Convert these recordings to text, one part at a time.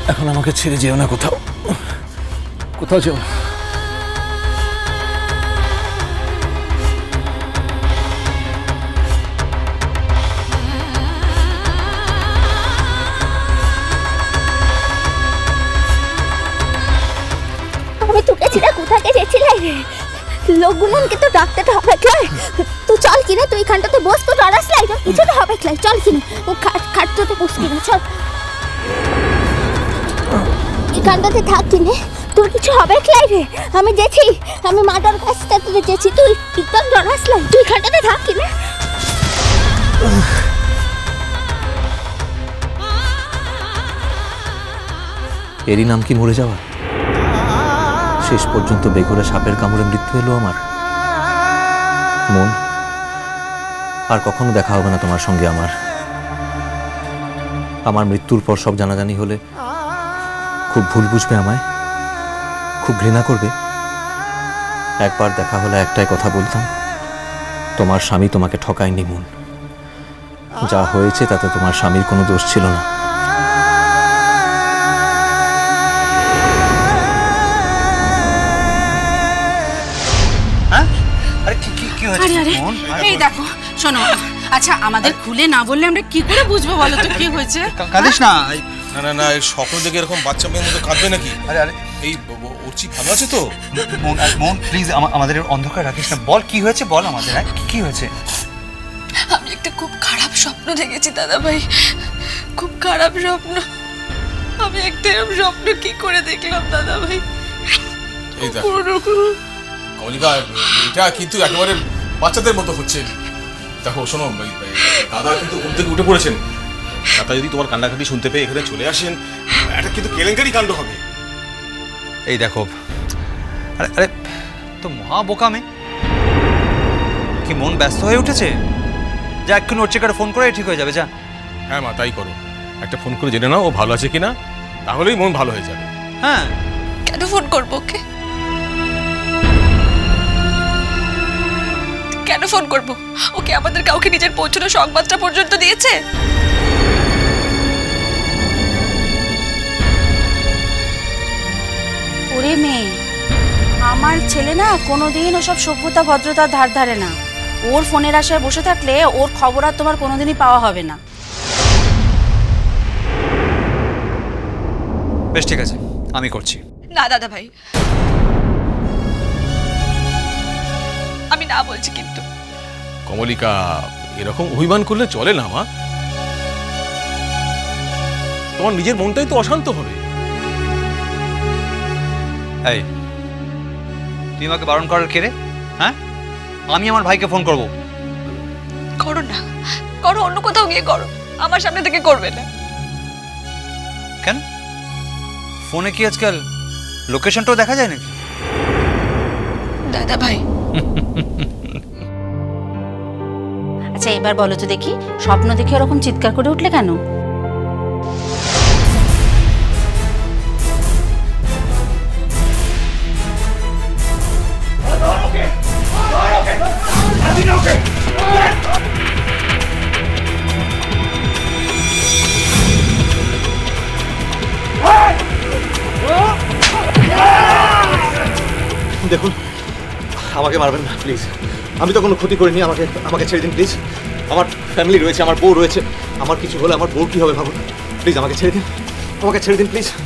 এখন আমাকে ছেড়ে যেও না, কোথাও কোথাও যেও না। আমি তোকে ছেড়ে কোথায় গেছিলাই রে? লোকগুলোকে তো ডাকতে হবে ক্লাই। তুই চল কিনা, তুই এখানটাতে বস, তো ডরাস লাই, তোর কিছু হবে ক্লাই, চল কিনা ও খাটতে বস কিনা, চল এখানটাতে থাক কিনে, তোর কিছু হবে ক্লাই রে। আমি যেছি, আমি মাটার কাছটা তুই যেছি, তুই একদম ডরাস লাই, তুই এখানটাতে থাক কিনা। এরই নাম কি মরে যাওয়া? শেষ পর্যন্ত বেঘোরে সাপের কামড়ে মৃত্যু এলো আমার। মন, আর কখনো দেখা হবে না তোমার সঙ্গে আমার। আমার মৃত্যুর পর সব জানাজানি হলে খুব ভুল বুঝবে আমায়, খুব ঘৃণা করবে। একবার দেখা হলে একটাই কথা বলতাম, তোমার স্বামী তোমাকে ঠকায়নি মন। যা হয়েছে তাতে তোমার স্বামীর কোনো দোষ ছিল না। এই দেখো শোনো, আচ্ছা আমাদের খুলে না বললে আমরা কি করে বুঝবো বলো তো কি হয়েছে? কাঁদিস না। না না না, স্বপ্ন দেখে এরকম বাচ্চা মেয়ের মতো কাঁদবে নাকি? আরে আরে এই ওরচি ভালো আছে তো? মন প্লিজ আমাদের অন্ধকার রাখিস না, বল কি হয়েছে, বল আমাদের কি হয়েছে? আমি একটা খুব খারাপ স্বপ্ন দেখেছি দাদা ভাই, খুব খারাপ স্বপ্ন। আমি একটা এরকম স্বপ্ন কি করে দেখলাম দাদা ভাই? এই দেখো কমলিকা, এটা কিন্তু একেবারে বাচ্চাদের মতো হচ্ছে। দেখো শোনো, দাদা কিন্তু ঘুম থেকে উঠে পড়েছেন। দাদা যদি তোমার কান্নাকাটি শুনতে পেয়ে এখানে চলে আসেন, এটা কিন্তু কেলেঙ্কারি কাণ্ড হবে। এই দেখো, আরে আরে তো মহা বোকা মেয়ে, কি মন ব্যস্ত হয়ে উঠেছে? যা এক্ষুনি ওর চেকারে ফোন করে ঠিক হয়ে যাবে, যা। হ্যাঁ মা, তাই করো, একটা ফোন করে জেনে নাও ও ভালো আছে কিনা, তাহলেই মন ভালো হয়ে যাবে। হ্যাঁ, কেন ফোন করবো ওকে? কেন ফোন করবো ওকে? আমাদের কাউকে নিজের পৌঁছানো সংবাদটা পর্যন্ত দিয়েছে? ওরে মেয়ে, আমার ছেলে না কোনোদিন ওসব সভ্যতা ভদ্রতার ধার ধারে না। ওর ফোনের আশায় বসে থাকলে ওর খবর আর তোমার কোনোদিনই পাওয়া হবে না। বেশ ঠিক আছে, আমি করছি। না দাদা ভাই, আমি না বলছি কিন্তু। কমলিকা, এরকম অভিমান করলে চলে না মা। তোমার নিজের মনটাই তো অশান্ত হবে। এই, তুই আমাকে বারণ করার কে রে? হ্যাঁ, আমি আমার ভাইকে ফোন করব। করো না, করো, অন্য কোথাও গিয়ে করো, আমার সামনে থেকে করবে না। কেন, ফোনে কি আজকাল লোকেশনটাও দেখা যায় নাকি? দাদা ভাই আচ্ছা এবার বলো তো দেখি, স্বপ্ন দেখে ওরকম চিৎকার করে উঠলে কেন? দেখুন, আমাকে মারবেন না প্লিজ, আমি তো কোনো ক্ষতি করিনি। আমাকে ছেড়ে দিন প্লিজ। আমার ফ্যামিলি রয়েছে, আমার বউ রয়েছে, আমার কিছু হলে আমার বউ কি হবে ভাবুন। প্লিজ আমাকে ছেড়ে দিন, আমাকে ছেড়ে দিন প্লিজ।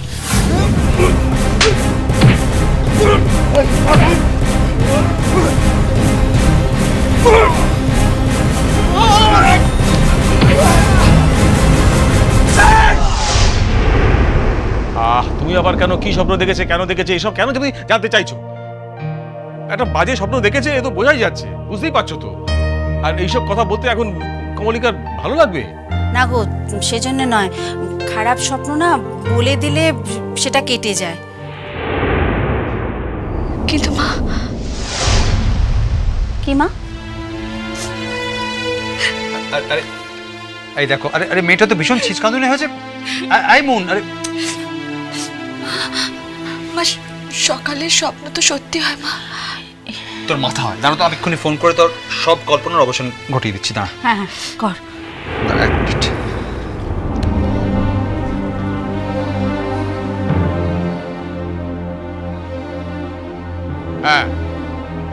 তুমি আবার কেন, কি স্বপ্ন দেখেছে, কেন দেখেছে, এইসব কেন তুমি জানতে চাইছো? একটা বাজে স্বপ্ন দেখেছে, এ তো বোঝাই যাচ্ছে, বুঝতেই পারছো তো। আর এইসব কথা বলতে এখন কমলিকার ভালো লাগবে না গো? সেজন্য নয়, খারাপ স্বপ্ন না বলে দিলে সেটা কেটে যায়। কিন্তু মা, কি মা? আরে এই দেখো, আরে আরে মেয়েটা তো ভীষণ ছিচকাঁদুনে হয়েছে। আই মন, আরে মা, সকালের স্বপ্ন তো সত্যি হয় মা? তোর মাথা হয়, জানো তো, আমি এক্ষুনি ফোন করে তোর সব কল্পনার অবসান ঘটিয়ে দিচ্ছি। দাঁড়া, হ্যাঁ হ্যাঁ কর। দাঁড়া এক মিনিট।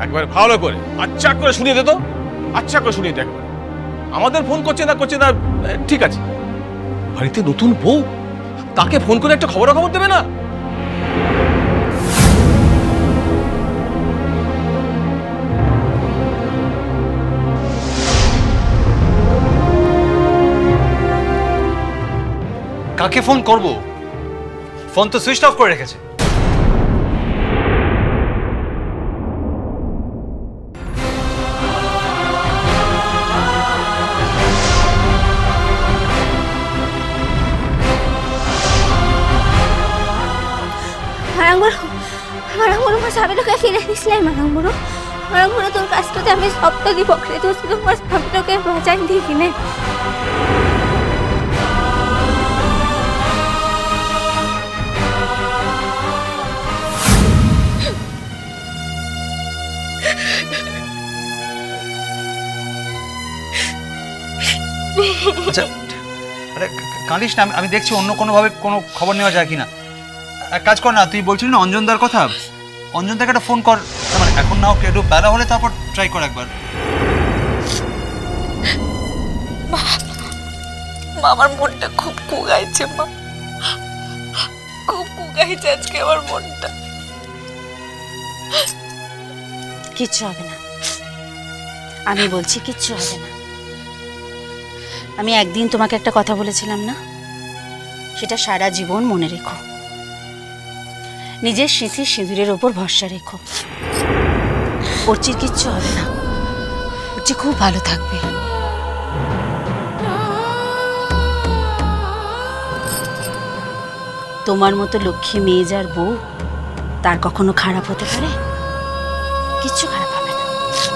একবারে ভালো করে আচ্ছা করে শুনিয়ে দে তো, আচ্ছা করে শুনিয়ে দে একবার। আমাদের ফোন করছে না ঠিক আছে, বাড়িতে নতুন বউ, তাকে ফোন করে একটা খবর দেবে না? কাকে ফোন করব? ফোন তো সুইচ অফ করে রেখেছে। মারাঙ্গুরু মা স্বামীটাকে ফিরে দিসলাই। মারাঙ্গুরু তোর কাজটাতে আমি সবটা দিব করে তুই তোমার স্বামীটাকে বাঁচাই দিই কিনে। আচ্ছা আরে কাঁদিস না, আমি দেখছি অন্য কোনোভাবে কোনো খবর নেওয়া যায় কিনা। এক কাজ কর না, তুই বলছিলি না অঞ্জনদার কথা, অঞ্জনদাকে একটা ফোন কর। মানে এখন না, ওকে একটু বেলা হলে তারপর ট্রাই কর একবার। মা আমার মনটা খুব কুগাইছে মা, খুব কুগাইছে আজকে আমার মনটা। কিচ্ছু হবে না, আমি বলছি কিচ্ছু হবে না। আমি একদিন তোমাকে একটা কথা বলেছিলাম না, সেটা সারা জীবন মনে রেখো। নিজের স্মৃতির সিঁদুরের ওপর ভরসা রেখো। অর্চির কিচ্ছু হবে না, অর্চি খুব ভালো থাকবে। তোমার মতো লক্ষ্মী মেয়ে যার বউ, তার কখনো খারাপ হতে পারে? কিচ্ছু খারাপ হবে না।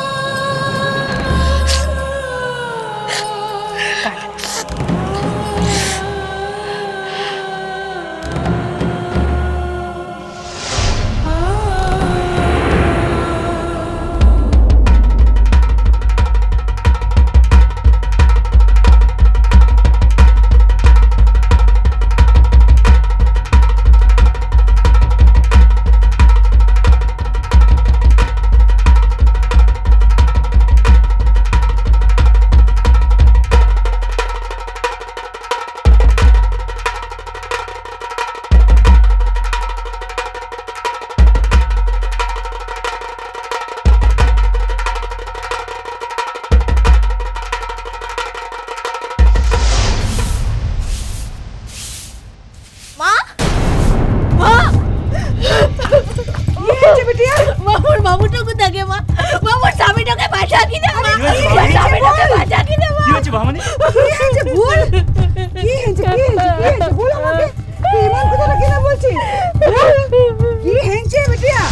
বাবুটাকে দেখে মা, বাবুর স্বামীটাকে বাঁচা কিনা, স্বামীটাকে বাঁচা কিনা। কি হয়েছে ভামানি? কি হয়েছে ভুল? কি হয়েছে বল আমাকে। তুই এমন কথাটা কেন বলছিস? কি হয়েছে বেটিয়া?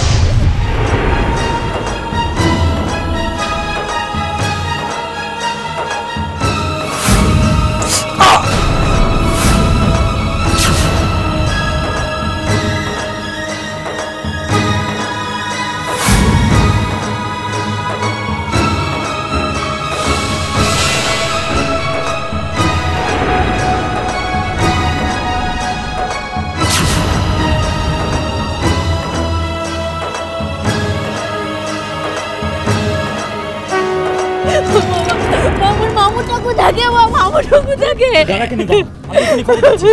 মামুটাকে দেখে মা, মামুটাকে দেখে। দাঁড়াকে নিবা, আমি এখনই খবর দিচ্ছি।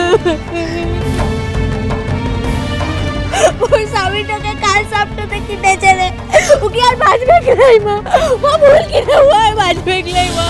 ওই স্বামীটাকে কাল সাপটাতে কিনেছে রে, ওকে আর বাঁচবে কিনাই মা, ভুল কিনে ও আর বাঁচবে কিনাই মা।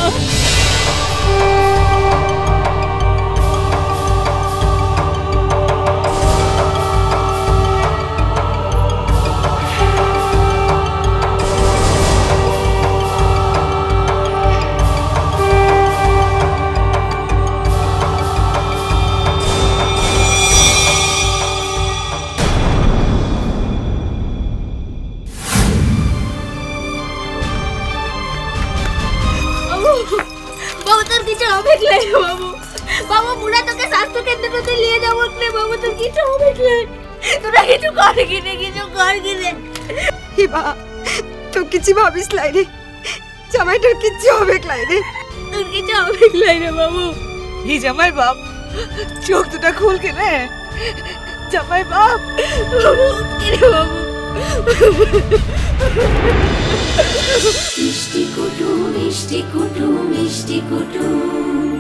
বাবু তোর কিছু হবে ক্লাই বাবু, বাবু বুড়া তোকে স্বাস্থ্য কেন্দ্রতে নিয়ে যাবো ক্লাই বাবু, তোর কিছু হবে ক্লাই, তোরা কিছু কর কিনে, কিছু কর কিনে। হিবা তুই কিছু ভাবিস লাই রে, জামাইটার কিচ্ছু হবে ক্লাই রে, তোর কিছু হবে ক্লাই রে বাবু। হি জামাই বাপ, চোখ দুটা খুল কে রে জামাই বাপ। বাবু কি রে বাবু? মিষ্টি কুটুম মিষ্টি কুটুম মিষ্টি কুটুম।